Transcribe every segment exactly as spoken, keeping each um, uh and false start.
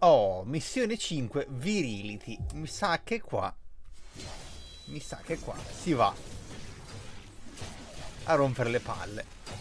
Oh, missione cinque, Virility. Mi sa che qua... Mi sa che qua si va a rompere le palle.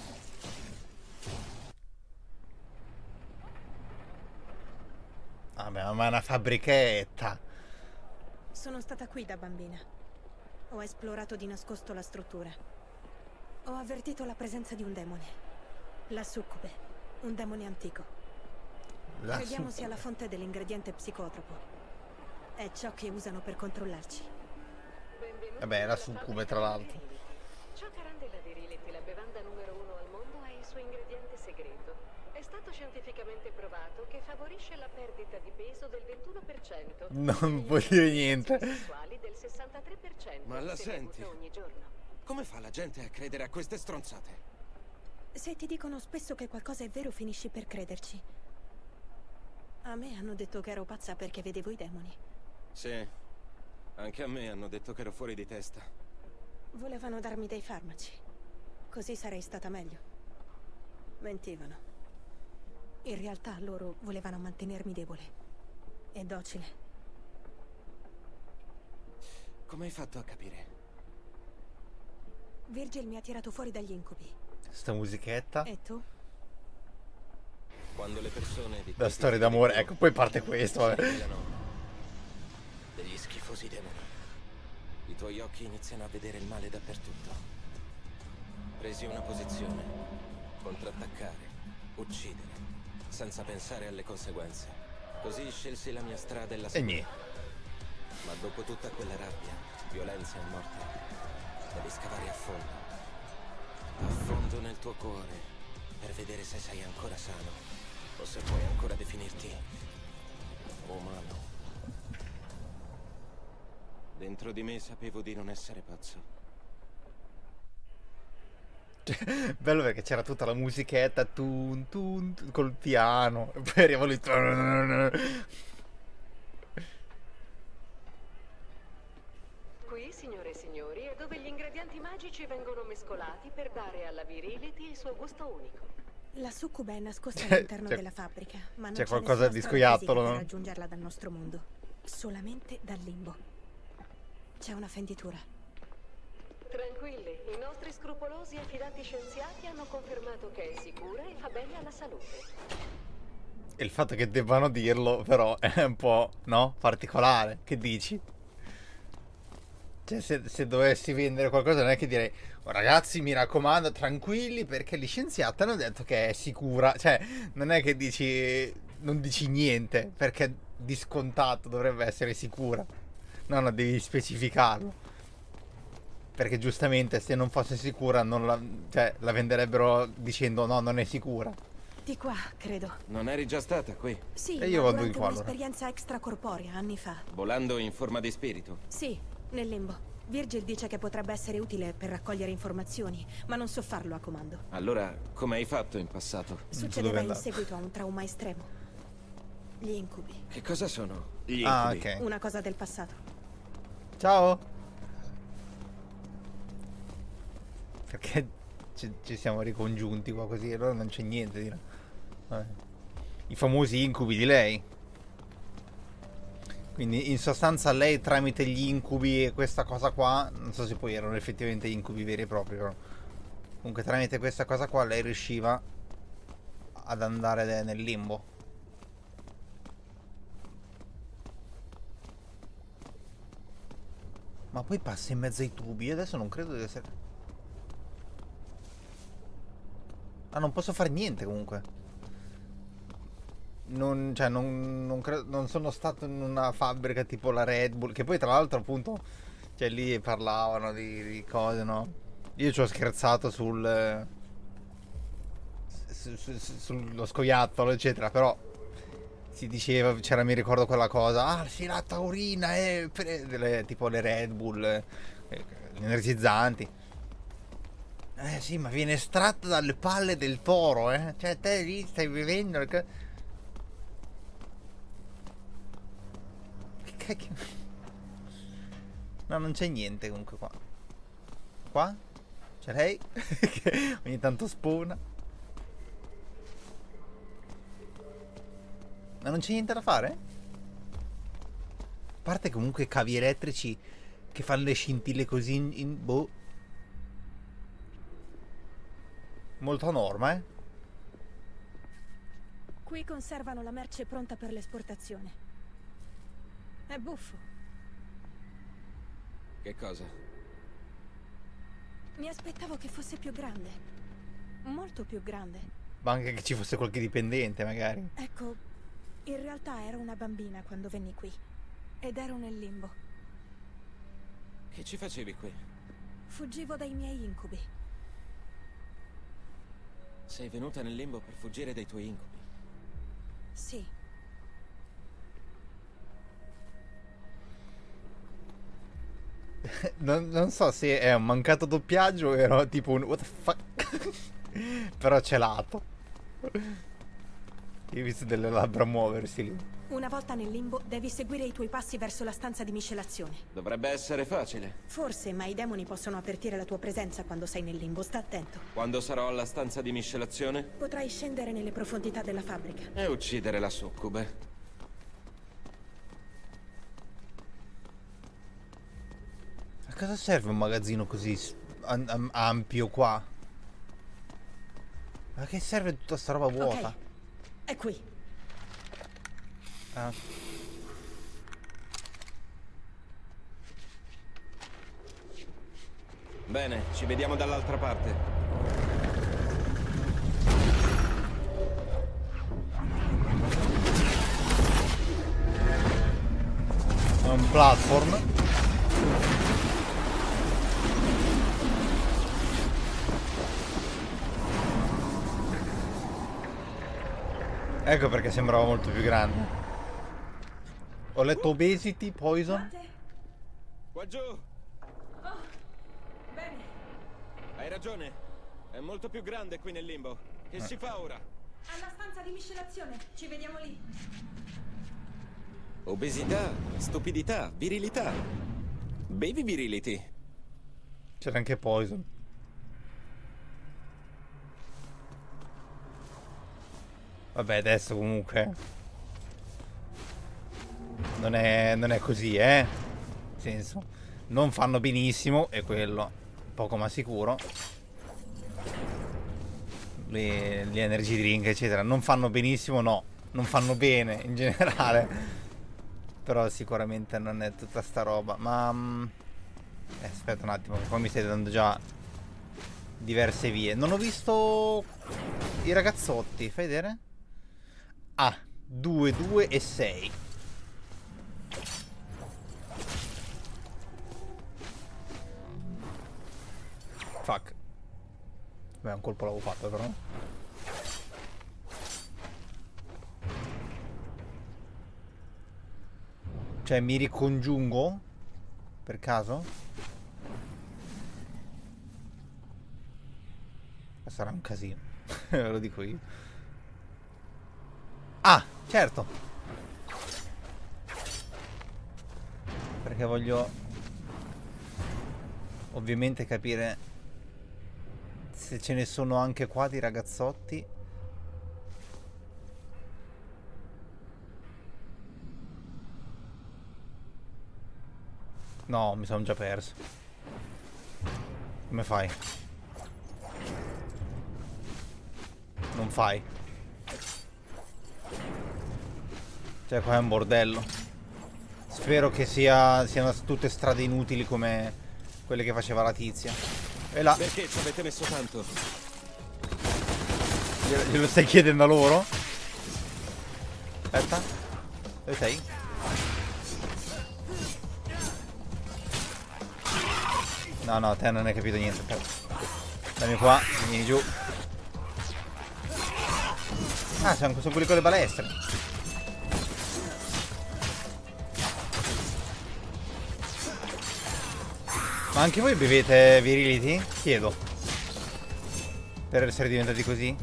Vabbè, ma è una fabbrichetta. Sono stata qui da bambina. Ho esplorato di nascosto la struttura. Ho avvertito la presenza di un demone. La succube. Un demone antico. La Crediamo succube. sia la fonte dell'ingrediente psicotropo. È ciò che usano per controllarci. Vabbè, la succube tra l'altro. Ciò che rende la Virility la bevanda numero uno al mondo è il suo ingrediente segreto. È stato scientificamente provato che favorisce la perdita di peso del ventuno per cento. Non vuol dire niente. Sessuali del sessantatré per cento. Ma la se senti? bevuta ogni giorno. Come fa la gente a credere a queste stronzate? Se ti dicono spesso che qualcosa è vero, finisci per crederci. A me hanno detto che ero pazza perché vedevo i demoni. Sì, anche a me hanno detto che ero fuori di testa. Volevano darmi dei farmaci. Così sarei stata meglio. Mentivano. In realtà loro volevano mantenermi debole e docile. Come hai fatto a capire? Virgil mi ha tirato fuori dagli incubi. Sta musichetta. E tu? Quando le persone di La storia d'amore. Ecco, poi parte questo. Vabbè. Degli schifosi demoni. I tuoi occhi iniziano a vedere il male dappertutto. Presi una posizione. Contrattaccare. Uccidere. Senza pensare alle conseguenze. Così scelsi la mia strada e la E seguì. niente. Ma dopo tutta quella rabbia, violenza e morte, devi scavare a fondo. A fondo nel tuo cuore, per vedere se sei ancora sano, o se puoi ancora definirti umano. Dentro di me sapevo di non essere pazzo. Bello perché c'era tutta la musichetta tun, tun, tun, col piano. E poi arriva lui. Qui, signore e signori, è dove gli ingredienti magici vengono mescolati per dare alla Virility il suo gusto unico. La succube è nascosta all'interno C'è- della fabbrica, ma non c'è c'è qualcosa nessuna di strada scoiattolo, fisica no? per raggiungerla dal nostro mondo. Solamente dal limbo. C'è una fenditura. Tranquilli, i nostri scrupolosi e fidati scienziati hanno confermato che è sicura e fa bene alla salute. E il fatto che debbano dirlo, però, è un po', no? Particolare. Che dici? Cioè, se, se dovessi vendere qualcosa, non è che direi: "Oh, ragazzi, mi raccomando, tranquilli, perché gli scienziati hanno detto che è sicura." Cioè, non è che dici, non dici niente, perché di scontato dovrebbe essere sicura. No, no, devi specificarlo. Perché giustamente, se non fosse sicura, non la, cioè, la venderebbero dicendo no, non è sicura. Di qua, credo. Non eri già stata qui? Sì, E io ma vado di durante qua, allora. un'esperienza extracorporea, anni fa. Volando in forma di spirito? Sì, nel limbo. Virgil dice che potrebbe essere utile per raccogliere informazioni, ma non so farlo a comando. Allora, come hai fatto in passato? so dove Succedeva in andare. seguito a un trauma estremo. Gli incubi. Che cosa sono? Gli Ah, incubi. ok. Una cosa del passato. Ciao. Perché ci, ci siamo ricongiunti qua così, allora non c'è niente di... Vabbè. I famosi incubi di lei. Quindi in sostanza lei tramite gli incubi e questa cosa qua, non so se poi erano effettivamente incubi veri e propri, però comunque tramite questa cosa qua lei riusciva ad andare nel limbo. Ma poi passa in mezzo ai tubi, io adesso non credo di essere... Ah, non posso fare niente comunque. Non, cioè, non, non, credo, non sono stato in una fabbrica tipo la Red Bull, che poi tra l'altro appunto, cioè lì parlavano di, di cose, no? Io ci ho scherzato sul, eh, su- su- su- sullo scoiattolo, eccetera, però si diceva, c'era, mi ricordo quella cosa, ah sì, la taurina, eh, pre- delle- tipo le Red Bull, eh, gli energizzanti. Eh sì, ma viene estratto dalle palle del toro, eh? Cioè te lì stai bevendo... le co- Che cacchio... No, non c'è niente comunque qua. Qua? C'è lei? Che ogni tanto spuna. Ma non c'è niente da fare? A parte comunque cavi elettrici che fanno le scintille così in, in boh. Molto a norma, eh? Qui conservano la merce pronta per l'esportazione. È buffo. Che cosa? Mi aspettavo che fosse più grande. Molto più grande. Ma anche che ci fosse qualche dipendente, magari. Ecco, in realtà ero una bambina quando venni qui. Ed ero nel limbo. Che ci facevi qui? Fuggivo dai miei incubi. Sei venuta nel limbo per fuggire dai tuoi incubi. Sì. non, non so se è un mancato doppiaggio o era tipo un what the fuck. Però celato. Io ho visto delle labbra muoversi lì. Una volta nel limbo devi seguire i tuoi passi verso la stanza di miscelazione. Dovrebbe essere facile. Forse, ma i demoni possono avvertire la tua presenza quando sei nel limbo. Sta attento. Quando sarò alla stanza di miscelazione? Potrai scendere nelle profondità della fabbrica. E uccidere la succube. A cosa serve un magazzino così am am ampio qua? Ma che serve tutta sta roba vuota? Ok, è qui. Ah. Bene, ci vediamo dall'altra parte. È un platform. Ecco perché sembrava molto più grande. Ho letto obesity, poison. Qua giù! Oh, bene. Hai ragione. È molto più grande qui nel limbo. Che si fa ora? Alla stanza di miscelazione. Ci vediamo lì. Obesità, stupidità, virilità. Baby virility. C'era anche poison. Vabbè, adesso comunque non è, non è così, eh. Nel senso, non fanno benissimo, è quello poco ma sicuro. Le, gli energy drink eccetera non fanno benissimo, no, non fanno bene in generale. Però sicuramente non è tutta sta roba. Ma eh, aspetta un attimo, che qua mi stai dando già diverse vie. Non ho visto i ragazzotti, fai vedere? Ah, due, due e sei. Fuck. Beh, un colpo l'avevo fatto però. Cioè, mi ricongiungo? Per caso? Sarà un casino. Ve lo dico io. Ah, certo. Perché voglio ovviamente capire se ce ne sono anche qua di ragazzotti. No, mi sono già perso. Come fai? Non fai. Cioè qua è un bordello. Spero che sia, siano tutte strade inutili come quelle che faceva la tizia. E là. Perché ci avete messo tanto? Glielo, glielo stai chiedendo a loro? Aspetta. Dove sei? No, no, te non hai capito niente. Aspetta. Dammi qua, vieni giù. Ah, sono, sono quelli con le balestre. Ma anche voi bevete virility? Chiedo. Per essere diventati così?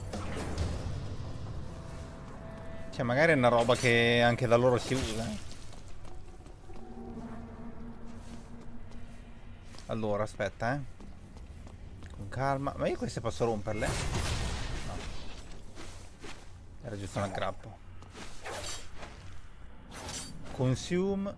Cioè, magari è una roba che anche da loro si usa. eh. Allora, aspetta, eh. Con calma. Ma io queste posso romperle? No. Era giusto un aggrappo. Consume.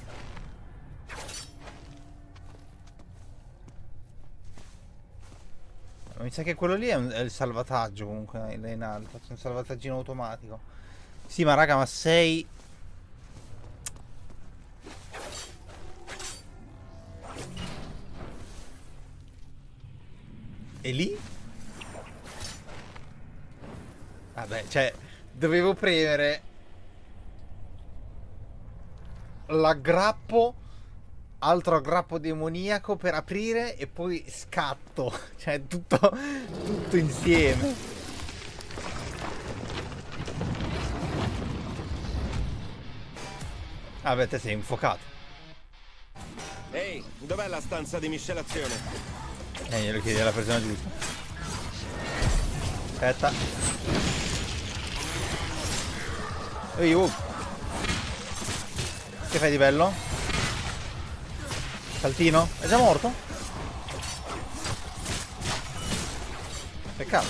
Mi sa che quello lì è, un, è il salvataggio comunque là in alto. C'è un salvataggino automatico. Sì, ma raga, ma sei... E lì? Vabbè, cioè, dovevo premere l'aggrappo, altro aggrappo demoniaco per aprire e poi scatto. Cioè, tutto, tutto insieme. Vabbè, te sei infuocato. Ehi, dov'è la stanza di miscelazione? Eh, glielo chiedi alla persona giusta. Aspetta. Ehi, oh. Che fai di bello? Saltino? È già morto? Peccato.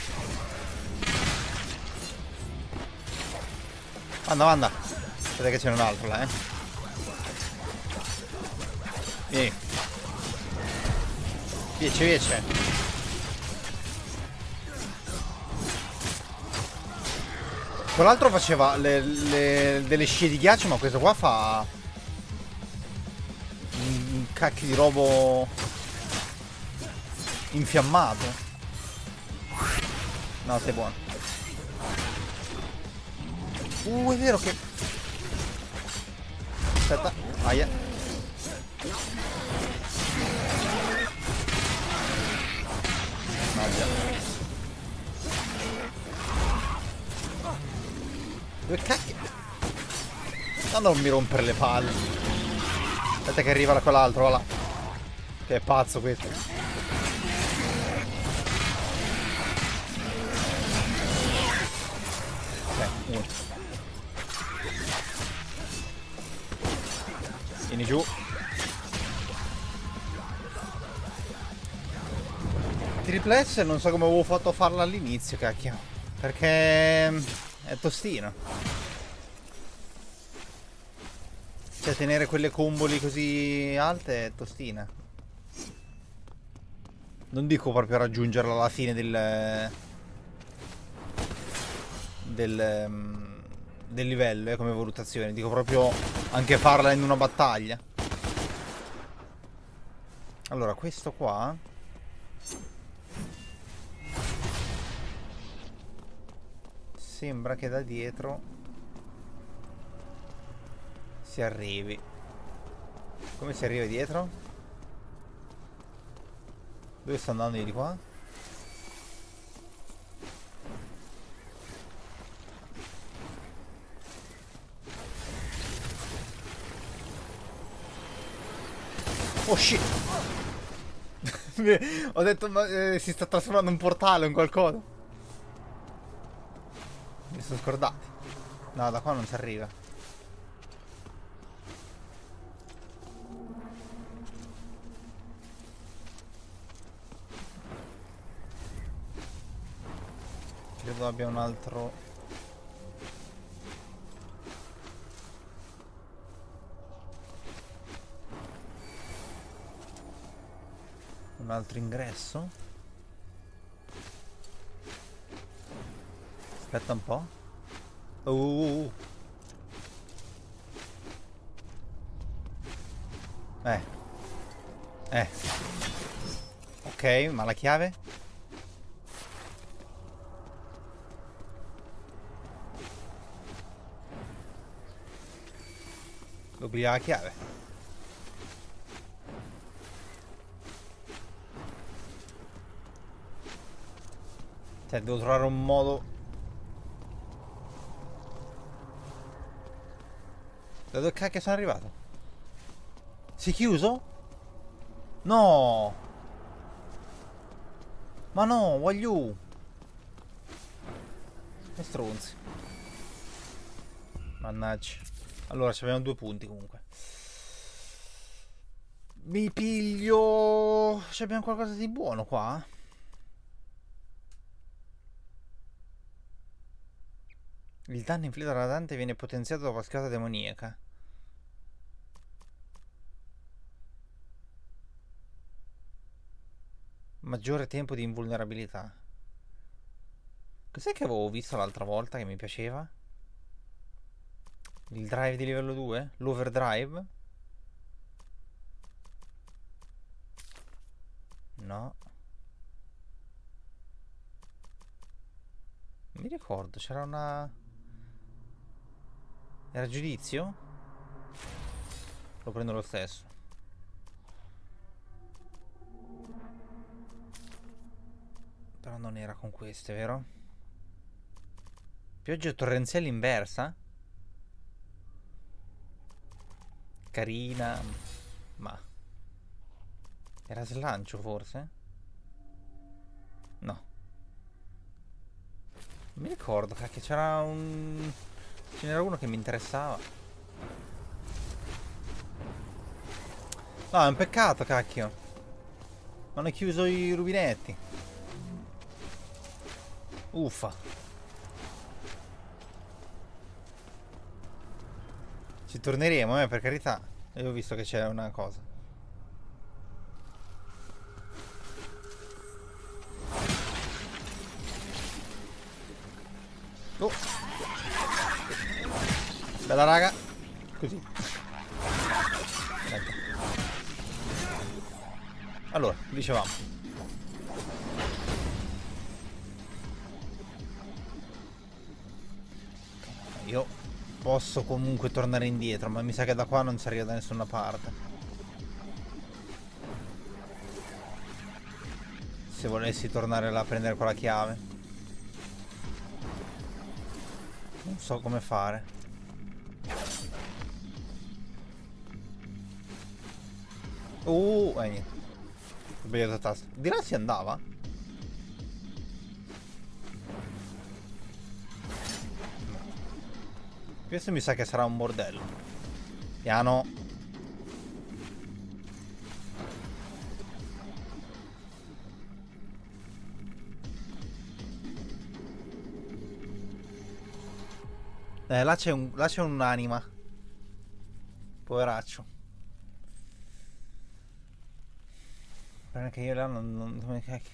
Anda, anda. Aspetta che c'è un altro là, eh. Vieni. Viece, viece. Quell'altro faceva le, le, delle scie di ghiaccio, ma questo qua fa un, un cacchio di robo infiammato. No, sei buono. Uh, è vero che... Aspetta, aia. Dove cacchio? No, non mi rompere le palle. Aspetta che arriva quell'altro, va là. Che è pazzo questo. Ok, uno. Vieni giù. Triple S non so come avevo fatto a farla all'inizio, cacchio. Perché... è tostino. Cioè, tenere quelle comboli così alte è tostina. Non dico proprio raggiungerla alla fine del... del... del livello, eh, come valutazione. Dico proprio anche farla in una battaglia. Allora, questo qua... sembra che da dietro si arrivi. Come si arriva dietro? Dove sto andando io di qua? Oh shit! Ho detto ma eh, si sta trasformando in un portale o in qualcosa. Mi sono scordati. No, da qua non si arriva. Credo abbia un altro... un altro ingresso. Aspetta un po'. Uh. Eh. Eh. Ok, ma la chiave? L'obbligava la chiave. Cioè, devo trovare un modo... Da dove cacchio sono arrivato? Si è chiuso? No! Ma no, voglio! Che stronzi. Mannaggia. Allora, ci abbiamo due punti comunque. Mi piglio... Ci abbiamo qualcosa di buono qua? Il danno inflitto alla Dante viene potenziato dalla cascata demoniaca. Maggiore tempo di invulnerabilità. Cos'è che avevo visto l'altra volta che mi piaceva? Il drive di livello due? L'overdrive? No. Non mi ricordo, c'era una... Era giudizio? Lo prendo lo stesso. Però non era con queste, vero? Pioggia torrenziale inversa? Carina. Ma... Era slancio forse? No. Non mi ricordo, cacchio, c'era un... Ce n'era uno che mi interessava. No, è un peccato, cacchio. Non ho chiuso i rubinetti. Uffa. Ci torneremo, eh, per carità. Io ho visto che c'è una cosa. Oh. Bella raga. Così. Ecco. Allora, dicevamo. Io posso comunque tornare indietro, ma mi sa che da qua non si arriva da nessuna parte. Se volessi tornare là a prendere quella chiave. Non so come fare. Uh, eh niente. Ho sbagliato il tasto. Di là si andava? No. Questo mi sa che sarà un bordello. Piano. Eh, là c'è un, là c'è un'anima. Poveraccio. Perché io là non... non come cacchio.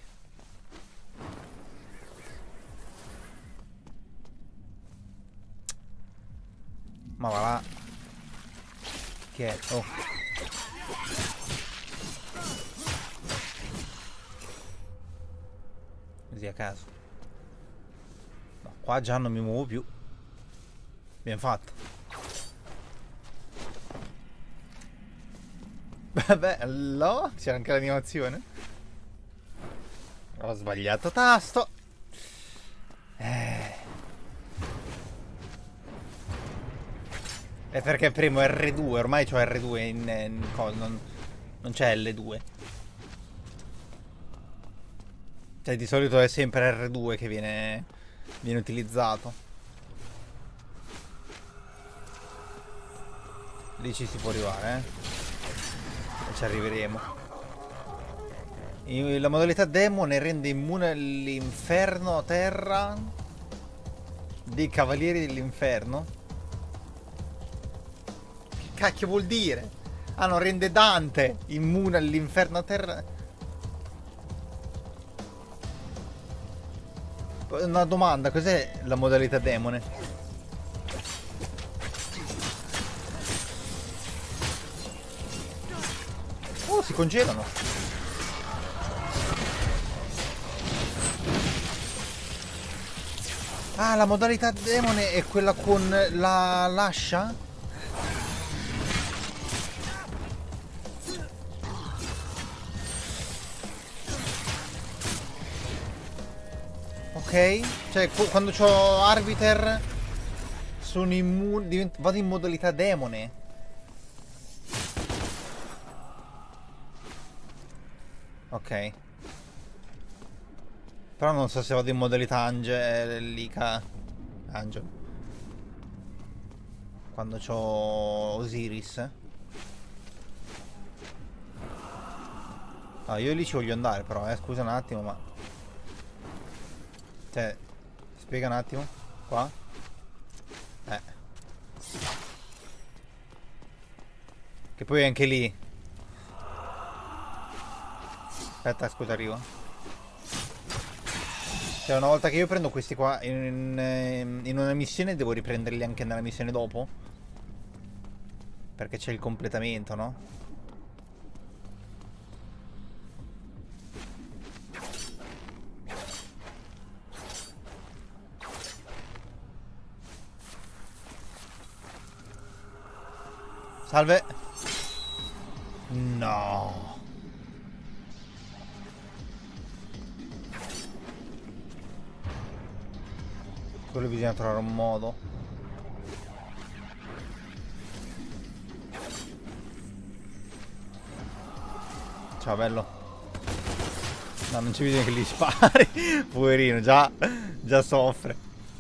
Ma va là. Che è? Oh. Così a caso. No, qua già non mi muovo più. Ben fatto. Bello. C'è anche l'animazione. Ho sbagliato tasto. Eh. È perché premo erre due. Ormai c'ho erre due in, in cosa. Non, non c'è elle due. Cioè di solito è sempre erre due che viene, viene utilizzato. Lì ci si può arrivare, eh. E ci arriveremo. I, la modalità demone rende immune all'inferno a terra dei cavalieri dell'inferno. Che cacchio vuol dire? Ah, non rende Dante immune all'inferno a terra. Una domanda, cos'è la modalità demone? Oh, si congelano. Ah, la modalità demone è quella con la lascia? Ok, cioè quando c'ho Arbiter sono immune, vado in modalità demone. Ok. Però non so se vado in modalità angelica. Angel. Quando c'ho Osiris. Ah, io lì ci voglio andare però, eh. Scusa un attimo, ma... Cioè, spiega un attimo. Qua. Eh. Che poi anche lì... Aspetta, scusa, arrivo. Cioè, una volta che io prendo questi qua in, in, in una missione, devo riprenderli anche nella missione dopo? Perché c'è il completamento, no? Salve. No. Quello bisogna trovare un modo. Ciao bello. No, non c'è bisogno che gli spari. Poverino, già, già soffre.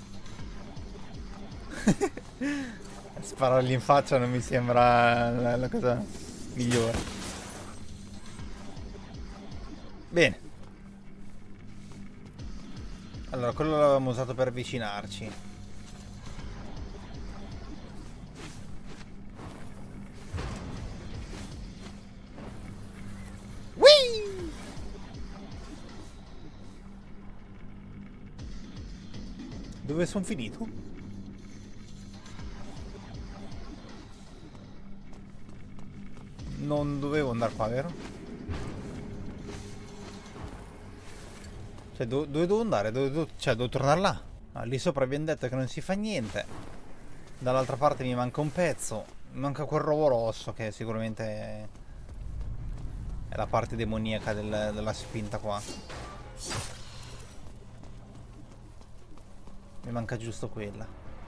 Sparargli in faccia non mi sembra la, la cosa migliore. Bene. Allora, quello l'avevamo usato per avvicinarci. Whee! Dove sono finito? Non dovevo andare qua, vero? Cioè, do dove devo andare? Dove, dove, cioè, devo tornare là. Ah, lì sopra abbiamo detto che non si fa niente. Dall'altra parte mi manca un pezzo. Mi manca quel rovo rosso che sicuramente è, è la parte demoniaca del, della spinta qua. Mi manca giusto quella.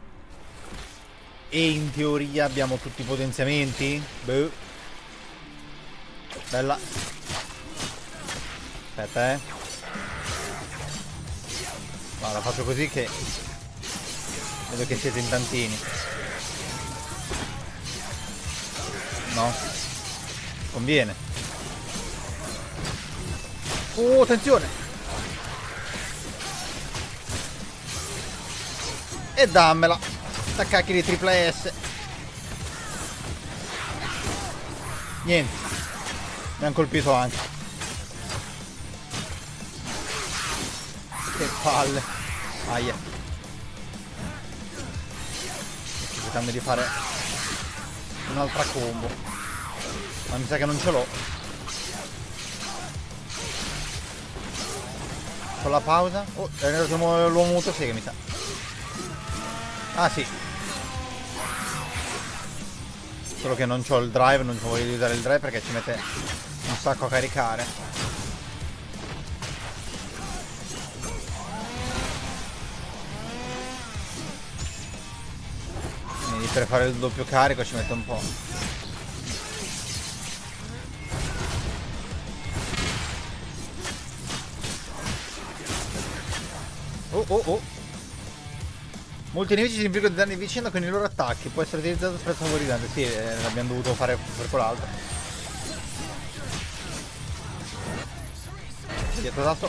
E in teoria abbiamo tutti i potenziamenti? Boh. Bella. Aspetta, eh. Allora faccio così che vedo che siete in tantini. No? Conviene. Oh, attenzione! E dammela! Sta cacchio di triple S. Niente. Mi hanno colpito anche. Che palle. Aia. Sto cercando di fare un'altra combo. Ma mi sa che non ce l'ho. Con la pausa. Oh, è arrivato l'uomo motosega, mi sa. Ah sì. Solo che non c'ho il drive, non voglio usare il drive perché ci mette un sacco a caricare. Per fare il doppio carico ci mette un po'. Oh oh oh. Molti nemici si infliggono di danni vicino con i loro attacchi. Può essere utilizzato spesso favorizzante. Sì, eh, l'abbiamo dovuto fare per quell'altro. Dietro tasto.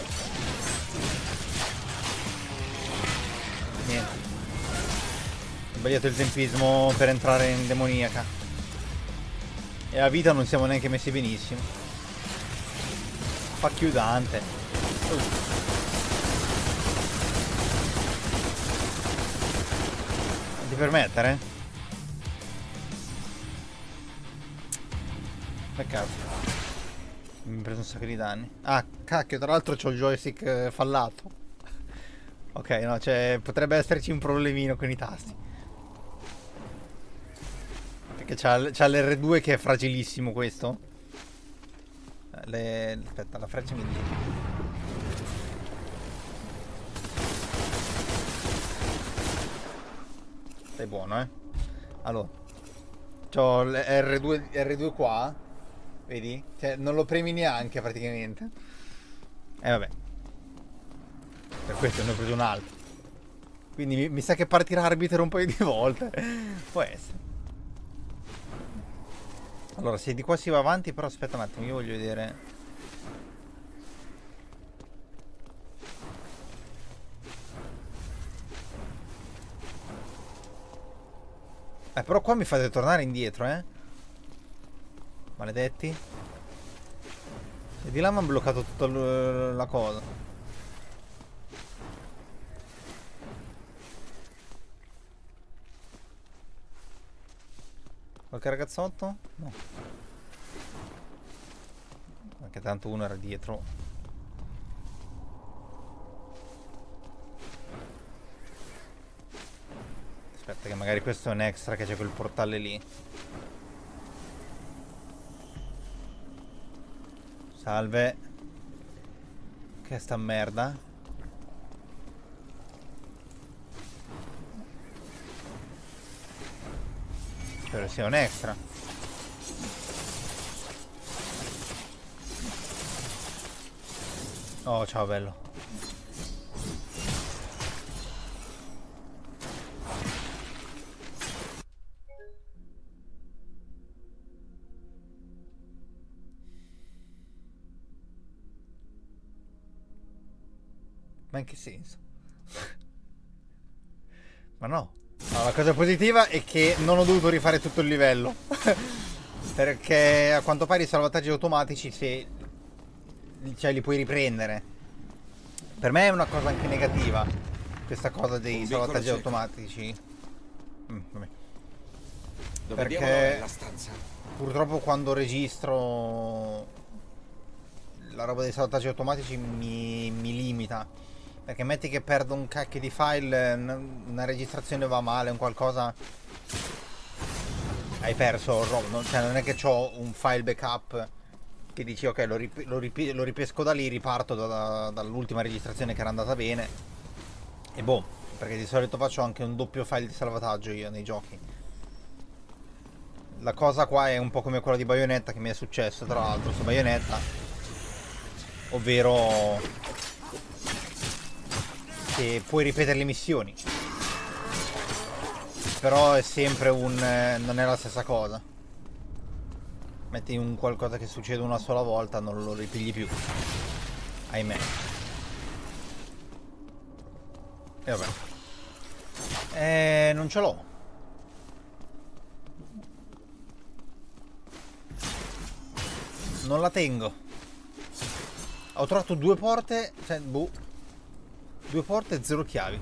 Niente. Ho sbagliato il tempismo per entrare in demoniaca. E a vita non siamo neanche messi benissimo. Fa chiudante. Uh. Non ti permettere? Peccato. Mi ho preso un sacco di danni. Ah, cacchio, tra l'altro c'ho il joystick fallato. Ok, no, cioè potrebbe esserci un problemino con i tasti. Che c'ha l'R due che è fragilissimo questo. Le... Aspetta, la freccia mi dice. Stai buono, eh. Allora, c'ho l'R due, R due qua. Vedi? Cioè, non lo premi neanche praticamente. E eh, vabbè. Per questo ne ho preso un altro. Quindi mi, mi sa che partirà arbiter un paio di volte. Può essere. Allora, se di qua si va avanti, però aspetta un attimo, io voglio vedere. Eh, però qua mi fate tornare indietro, eh. Maledetti. E di là mi hanno bloccato tutta la cosa. Qualche ragazzotto? No. Anche tanto uno era dietro. Aspetta che magari questo è un extra, che c'è quel portale lì. Salve. Che è sta merda? Spero sia un extra. Oh, ciao bello. Ma in che senso? Ma no. No, la cosa positiva è che non ho dovuto rifare tutto il livello. Perché a quanto pare i salvataggi automatici, se cioè, li puoi riprendere. Per me è una cosa anche negativa, questa cosa dei salvataggi automatici. Mm, vabbè. Perché purtroppo quando registro la roba dei salvataggi automatici mi, mi limita. Perché metti che perdo un cacchio di file, una registrazione va male, un qualcosa, hai perso il roba. Cioè non è che ho un file backup che dici ok, lo, rip lo, rip lo ripesco da lì, riparto da, da, dall'ultima registrazione che era andata bene e boh, perché di solito faccio anche un doppio file di salvataggio io nei giochi. La cosa qua è un po' come quella di Bayonetta che mi è successo tra l'altro su Bayonetta, ovvero che puoi ripetere le missioni, però è sempre un eh, non è la stessa cosa. Metti un qualcosa che succede una sola volta, non lo ripigli più, ahimè. E vabbè, eh, non ce l'ho. Non la tengo. Ho trovato due porte, cioè boh. Due porte e zero chiavi.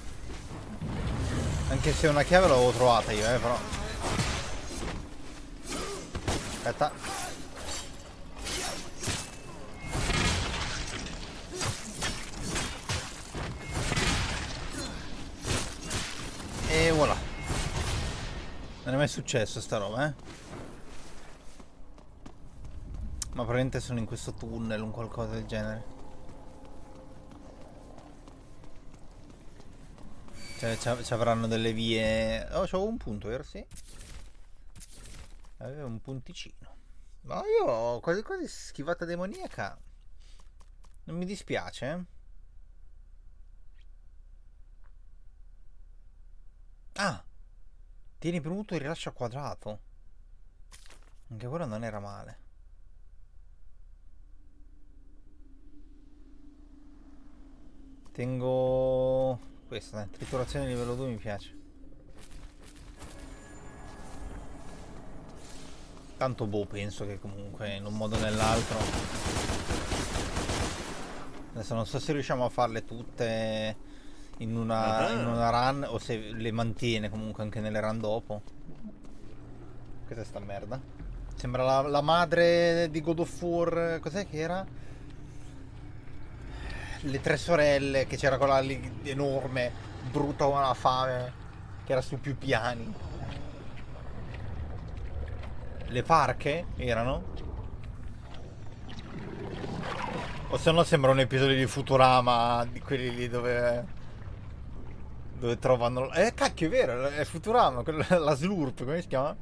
Anche se una chiave l'avevo trovata io, eh, però. Aspetta. E voilà. Non è mai successo sta roba, eh. Ma probabilmente sono in questo tunnel, un qualcosa del genere. Cioè ci avranno delle vie. Oh, c'avevo un punto, vero? Sì. Avevo un punticino. Ma io ho quasi quasi schivata demoniaca. Non mi dispiace, eh? Ah! Tieni premuto il rilascio a quadrato. Anche quello non era male. Tengo questa, eh. Triturazione livello due mi piace. Tanto boh, penso che comunque in un modo o nell'altro. Adesso non so se riusciamo a farle tutte in una, in una run o se le mantiene comunque anche nelle run dopo. Questa è sta merda. Sembra la, la madre di God of War. Cos'è che era? Le tre sorelle, che c'era quella lì enorme, brutta come la fame, che era su più piani. Le parche erano? O se no sembra un episodio di Futurama, di quelli lì dove dove trovano. Eh cacchio, è vero, è Futurama, la Slurp, come si chiama?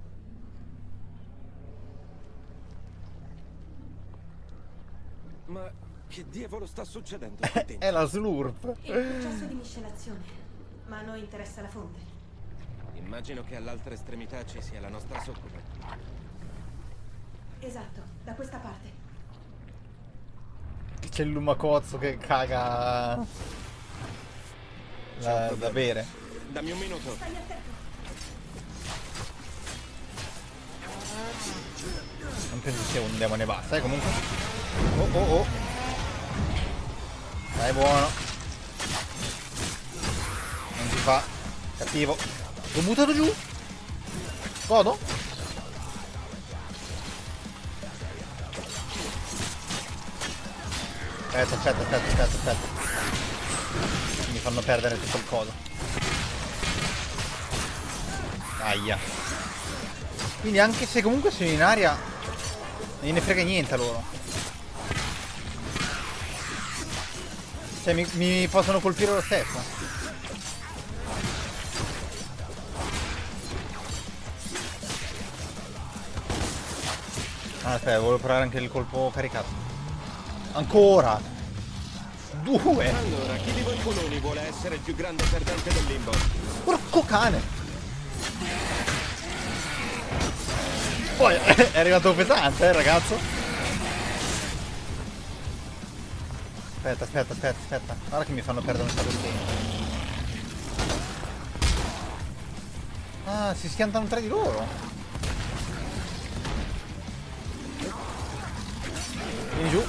Ma che diavolo sta succedendo? È la Slurp. Il processo di miscelazione, ma a noi interessa la fonte. Immagino che all'altra estremità ci sia la nostra succube. Esatto, da questa parte. C'è il lumacozzo che caga la, da bere. Dammi un minuto. Stai attento. Non penso sia un demone basta, eh, comunque. Oh oh oh. Dai, buono. Non si fa. Cattivo. L'ho buttato giù. Godo. Aspetta, aspetta, aspetta, aspetta, aspetta. Mi fanno perdere tutto il coso. Aia. Quindi anche se comunque sono in aria, non gliene frega niente a loro. Cioè mi, mi possono colpire lo stesso. Ah, aspetta, volevo provare anche il colpo caricato. Ancora! Due! Allora, chi di voi coloni vuole essere il più grande perdente del limbo? Porco cane! Poi è arrivato pesante, eh, ragazzo? Aspetta, aspetta, aspetta, aspetta. Guarda che mi fanno perdere un sacco di tempo. Ah, si schiantano tra di loro. Vieni giù.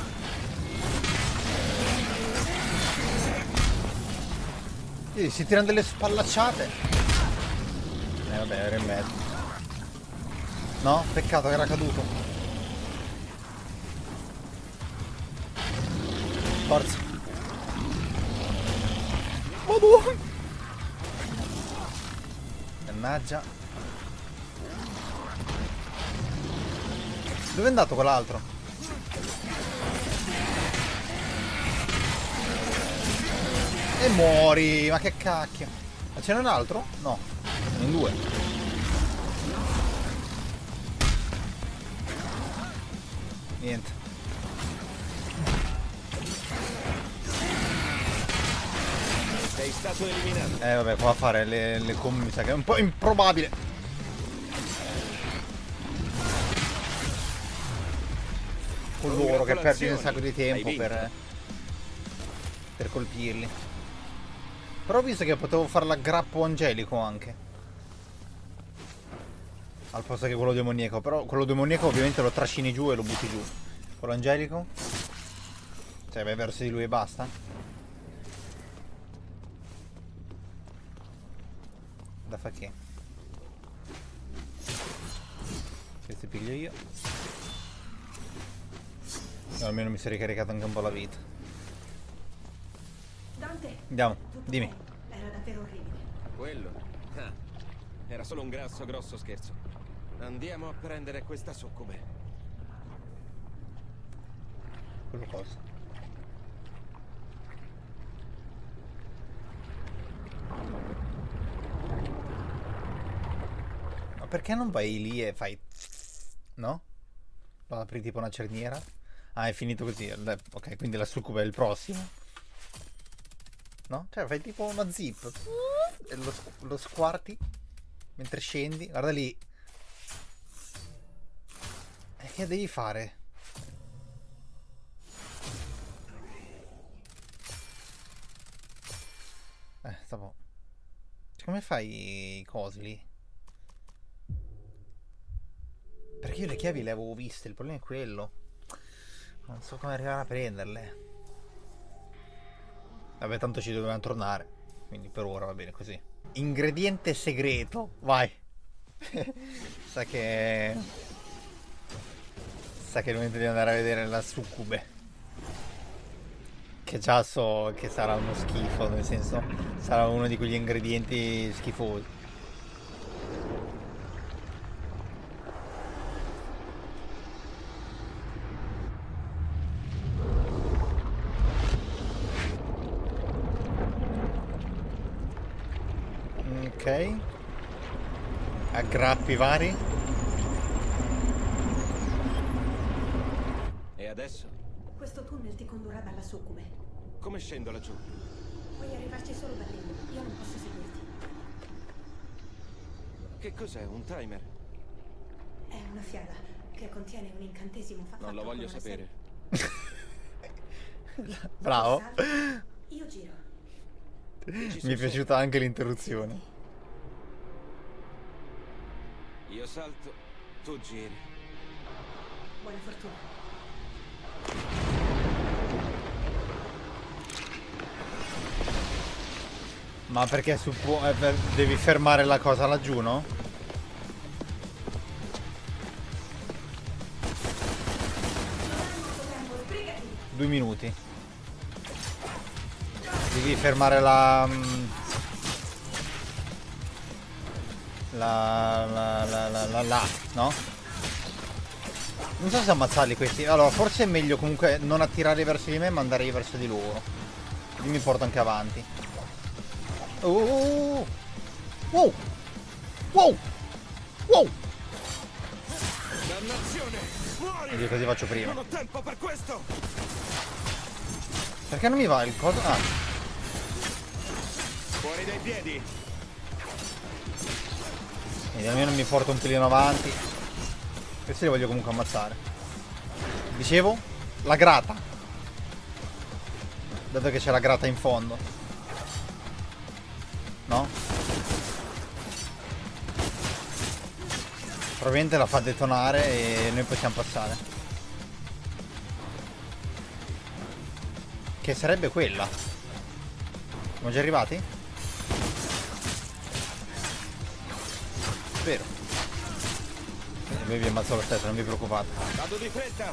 Vedi, si tirano delle spallacciate. Eh vabbè, era in mezzo. No? Peccato che era caduto. Forza. Madonna. Mannaggia. Dove è andato quell'altro? E muori. Ma che cacchio. Ma c'è un altro? No. In due. Niente. Sei stato eliminato. Eh vabbè, qua a fare le, le combi mi sa che è un po' improbabile. Con loro che perdi un sacco di tempo per, per colpirli. Però ho visto che potevo fare l'aggrappo angelico anche. Al posto che quello demoniaco. Però quello demoniaco ovviamente lo trascini giù e lo butti giù. Quello angelico? Cioè vai verso di lui e basta. Da fa che? Questi piglio io. No, almeno mi si è ricaricato anche un po' la vita. Dante, Andiamo, tutto dimmi. bene. Era davvero orribile. Quello? Ah, era solo un grasso grosso scherzo. Andiamo a prendere questa succube. Quello cosa? Ma perché non vai lì e fai... No? Lo apri tipo una cerniera? Ah, è finito così. Ok, quindi la succube è il prossimo. No? Cioè fai tipo una zip. E lo, lo squarti mentre scendi. Guarda lì. E che devi fare? Eh, stavo... Cioè, come fai i cosi lì? Perché io le chiavi le avevo viste, il problema è quello. Non so come arrivare a prenderle. Vabbè, tanto ci dovevamo tornare. Quindi per ora va bene così. Ingrediente segreto. Vai. Sa che... Sa che è il momento di andare a vedere la succube. Che già so che sarà uno schifo. Nel senso, sarà uno di quegli ingredienti schifosi. Ok. Aggrappi vari. E adesso? Questo tunnel ti condurrà dalla succube. Come scendo laggiù? Puoi arrivarci solo da lì. Io non posso seguirti. Che cos'è? Un timer? È una fiala che contiene un incantesimo fa- Non lo fatto voglio con una sapere. serie- Bravo. Salta, io giro. Mi è piaciuta anche l'interruzione. Io salto, tu giri. Buona fortuna. Ma perché suppo- eh, per- devi fermare la cosa laggiù, no? Due minuti. Devi fermare la... La... La... La... La... La... la no? Non so se ammazzarli questi. Allora, forse è meglio comunque non attirarli verso di me, ma andare verso di loro. Così mi porto anche avanti. Oh! Wow! Wow! Wow! Dannazione! Muori! Io così faccio prima. Non ho tempo per questo! Perché non mi va il coso? Ah! Fuori dai piedi! Quindi almeno mi porto un pelino avanti. Questi li voglio comunque ammazzare. Dicevo? La grata. Dato che c'è la grata in fondo. No? Probabilmente la fa detonare e noi possiamo passare. Che sarebbe quella. Siamo già arrivati? Spero. E vi ammazzo lo stesso, non vi preoccupate. Vado di fretta!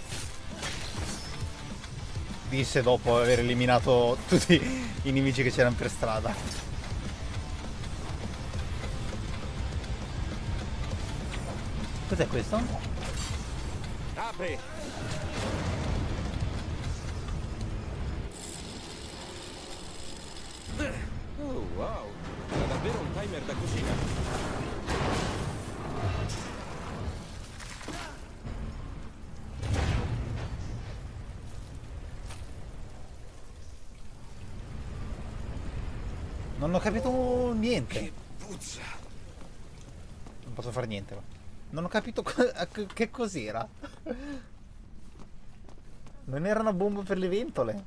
Disse dopo aver eliminato tutti i nemici che c'erano per strada. Cos'è questo? Apri! Oh wow! Era davvero un timer da cucina! Non ho capito niente. Che puzza! Non posso fare niente. Ma. Non ho capito co che cos'era. Non era una bomba per le ventole.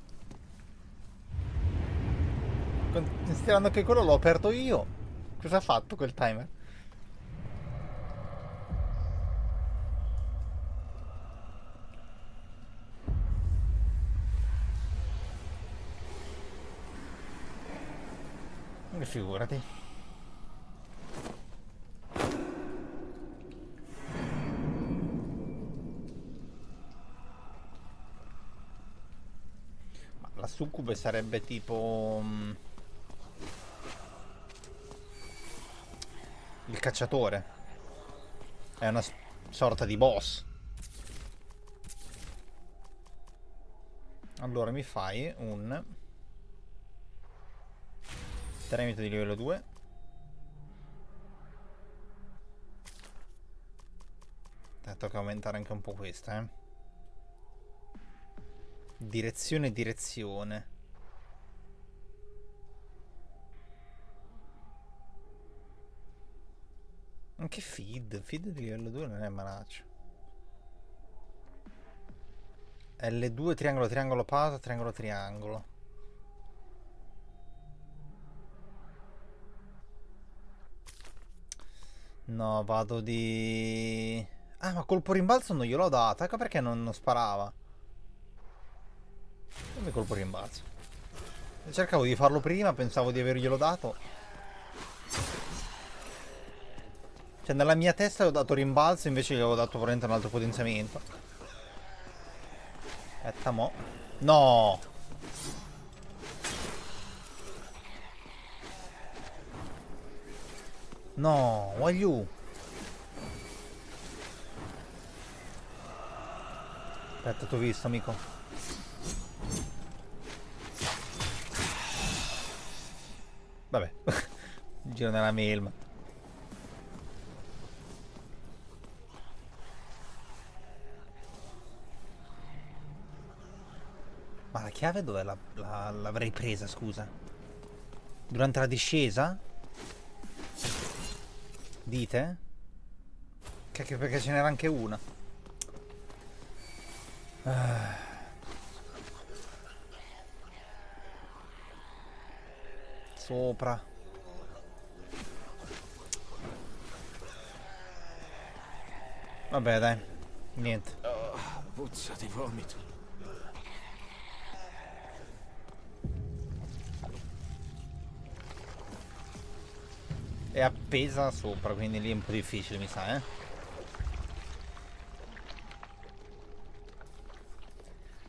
Considerando che quello l'ho aperto io. Cosa ha fatto quel timer? Figurati. Ma la succube sarebbe tipo um, il cacciatore. È una sorta di boss. Allora mi fai un tremito di livello due. Eh, tocca aumentare anche un po' questa, eh. Direzione, direzione. Anche feed. Feed di livello due non è malaccio. L due, triangolo, triangolo, pausa, triangolo, triangolo. No, vado di... Ah, ma colpo rimbalzo non gliel'ho data. Ecco perché non, non sparava. Come colpo rimbalzo? Cercavo di farlo prima, pensavo di averglielo dato. Cioè, nella mia testa gli ho dato rimbalzo, invece gli avevo dato probabilmente un altro potenziamento. Aspetta, mo. No! No, voglio. Aspetta, t'ho visto, amico. Vabbè. Giro nella melma. Ma la chiave dove l'avrei presa, scusa? Durante la discesa? Dite? Cacchio, perché ce n'era anche una. Ah. Sopra. Vabbè, dai. Niente. Oh, puzza di vomito. È appesa sopra, quindi lì è un po' difficile, mi sa, eh.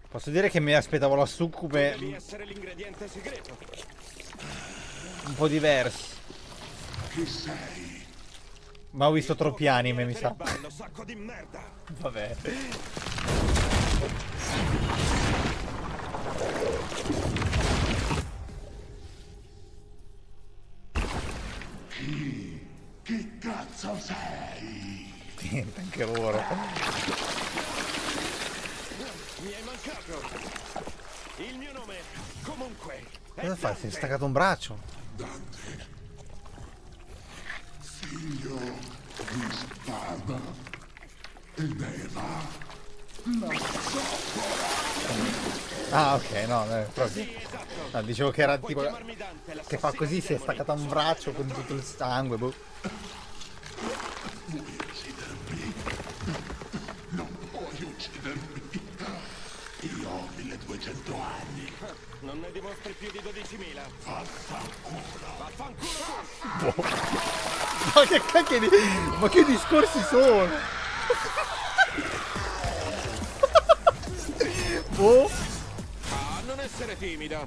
Posso dire che mi aspettavo la succube Devi essere l'ingrediente segreto. un po' diversi. Chi sei? Ma ho visto troppi anime, mi sa. Ballo, sacco di merda. Vabbè. Chi? Chi cazzo sei? Niente, anche loro. Mi hai mancato. Il mio nome, comunque, è Cosa fai? Si è Dante. staccato un braccio? Dante. Figlio di spada ed Eva. Ah, ok, no, no, proprio. Sì, esatto. No, dicevo che era Puoi tipo chiamarmi Dante, che fa l'assassino così, si è demoni. staccato un braccio con tutto il sangue, boh. Vuoi uccidermi? Non puoi uccidermi. Io ho milleduecento anni. Non ne dimostri più di dodicimila. Vaffanculo. Vaffanculo tu. Ma che cacchio di... Ma che discorsi sono? Boh. Ah, non essere timida.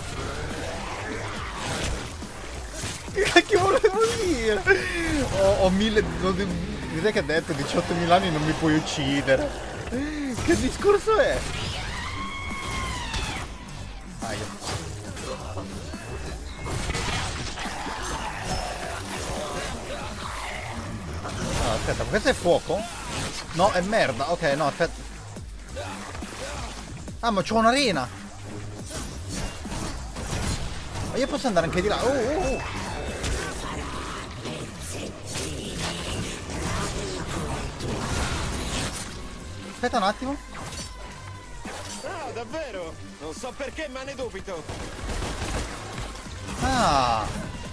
Che cacchio volevo dire? Ho, ho mille... Cos'è che ha detto? diciottomila anni non mi puoi uccidere. Che discorso è? Aia. No, aspetta, ma questo è fuoco? No, è merda. Ok, no, aspetta. Ah, ma c'ho un'arena. Ma io posso andare anche di là. Oh, oh, oh. Aspetta un attimo. Ah, davvero? Non so perché, ma ne dubito. Ah.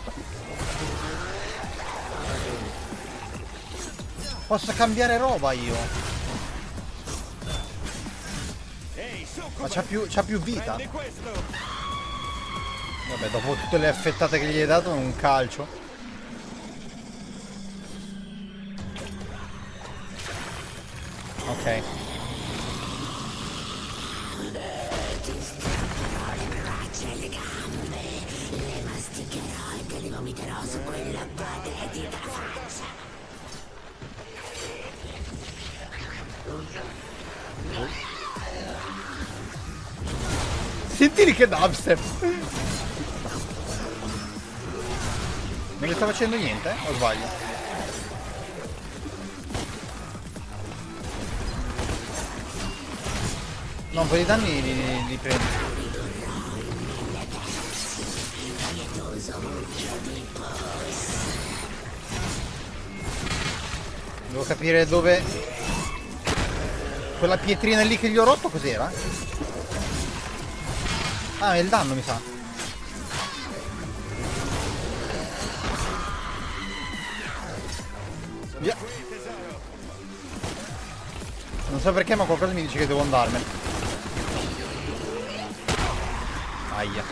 Posso cambiare roba io. Ehi, su, Ma c'ha più, c'ha più vita. prendi questo. Vabbè, dopo tutte le affettate che gli hai dato, un calcio. Ok. Sentili che dubstep. Non gli sta facendo niente? O sbaglio? No, un po' di danni li, li, li prendo. Devo capire dove... Quella pietrina lì che gli ho rotto cos'era? Ah, è il danno mi sa. Via. Non so perché ma qualcosa mi dice che devo andarmene. Aia.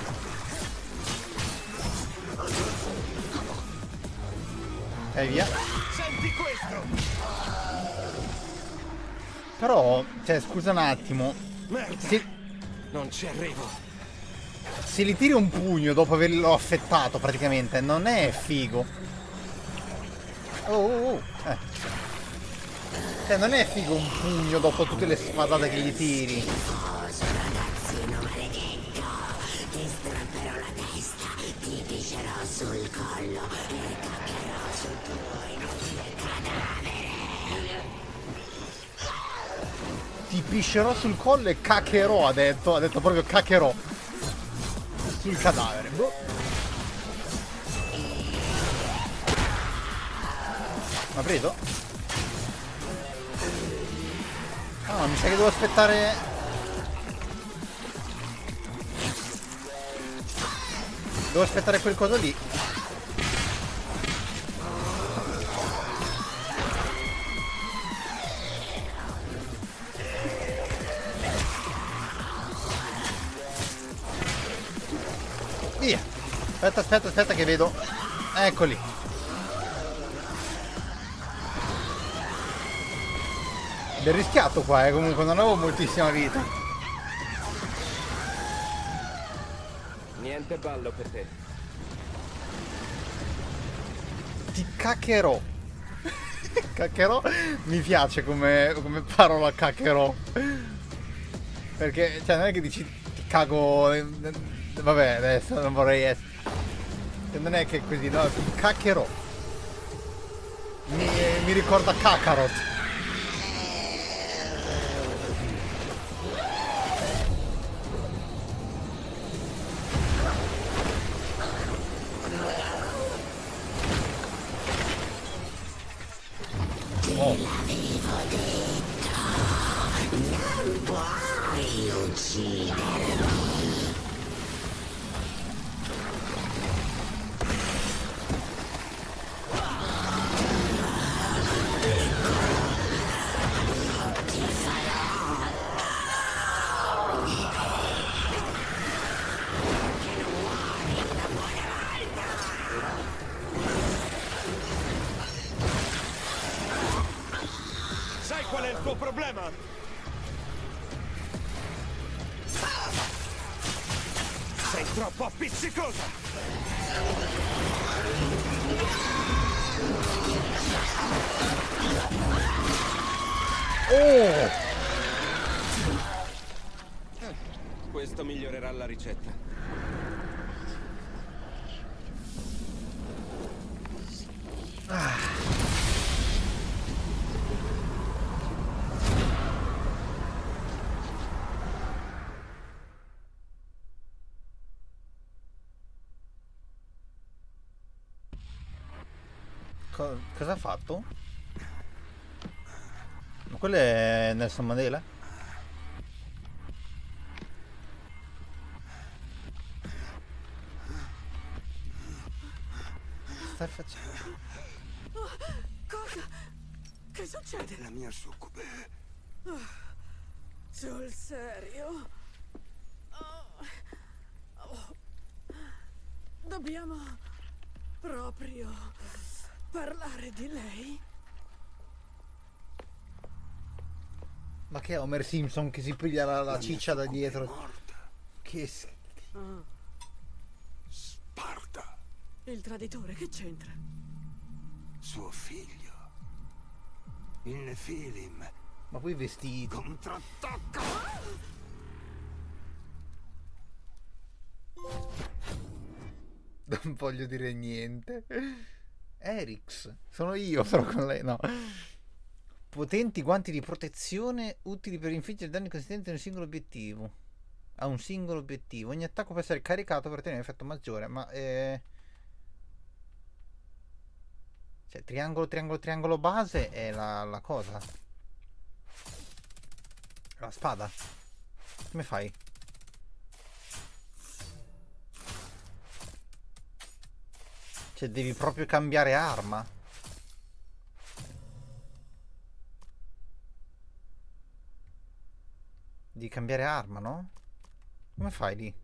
E via. Senti questo. Però, cioè, scusa un attimo. Merda. Se, Non ci arrivo. se li tiri un pugno dopo averlo affettato praticamente, non è figo. Oh, oh, oh. Eh. Cioè, non è figo un pugno dopo tutte le spadate che gli tiri. Ti piscerò sul collo e caccherò, ha detto. Ha detto proprio caccherò. Sul cadavere. Boh. Ma preso? Ah, mi sa che devo aspettare. Devo aspettare quel coso lì. Via. Aspetta, aspetta, aspetta che vedo. Eccoli. Del rischiato qua, eh, comunque non avevo moltissima vita. niente ballo per te. Ti caccherò. Caccherò mi piace come, come parola caccherò. Perché, cioè, non è che dici ti cago. Vabbè, adesso non vorrei essere. Non è che così, no, ti caccherò. Mi, mi ricorda Kakarot. Oh. L'avevo detto, non puoi uccidermi. Qual è il tuo problema? Sei troppo appiccicosa! Oh! Questo migliorerà la ricetta. Ah. Co- cosa ha fatto? Ma quello è Nelson Mandela? Stai facendo? Oh, cosa? Che succede? La mia succube. Oh, sul serio? Oh, oh. Dobbiamo proprio parlare di lei? Ma che è Homer Simpson che si piglia la, la La mia ciccia da succube dietro? è morta. Che s- Oh, Sparta, il traditore, che c'entra? suo figlio. Il Nefilim Ma poi i vestiti. contrattacca. Non voglio dire niente. Erix, sono io però con lei, no. Potenti guanti di protezione utili per infliggere danni consistenti a un singolo obiettivo. A un singolo obiettivo. Ogni attacco può essere caricato per ottenere un effetto maggiore, ma eh... cioè triangolo, triangolo, triangolo base è la, la cosa. La spada. Come fai? Cioè devi proprio cambiare arma. Devi cambiare arma, no? Come fai lì?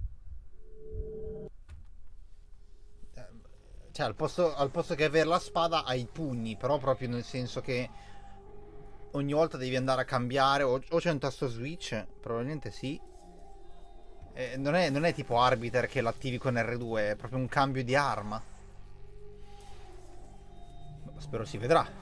Cioè al posto, al posto che avere la spada hai i pugni. Però proprio nel senso che ogni volta devi andare a cambiare. O, o c'è un tasto switch. Probabilmente sì. eh, non, è, non è tipo Arbiter che l'attivi con erre due. È proprio un cambio di arma. Spero si vedrà.